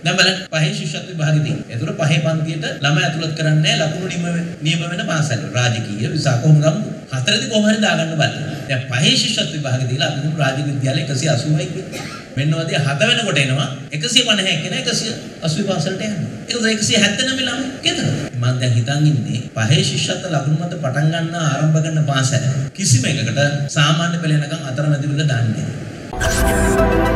දැන් බලන්න පහේ ශිෂ්‍යත්ව විභාගෙදී. ඒතර පහේ පන්තියට ළමයි ඇතුළත් කරන්නේ ලකුණු නියම වෙන පාසල්. රාජකීය විසා කොහොම ගමු. හතරදී කොහොම හරි දාගන්න බලන්න. දැන් පහේ ශිෂ්‍යත්ව විභාගෙදීලා අපි රාජකීය විද්‍යාලය 180යි කියන්නේ. මෙන්නවදී 7 වෙනකොට එනවා 150 කියන 180 පාසලට යනවා. ඒක 179 ළමයි කේතද? මම දැන් හිතන් ඉන්නේ පහේ ශිෂ්‍යත්ව ලකුණු මත පටන් ගන්න ආරම්භ කරන පාසල කිසිම එකකට සාමාන්‍ය පෙළ යනකම් අතරමැදි වල දාන්නේ නැහැ.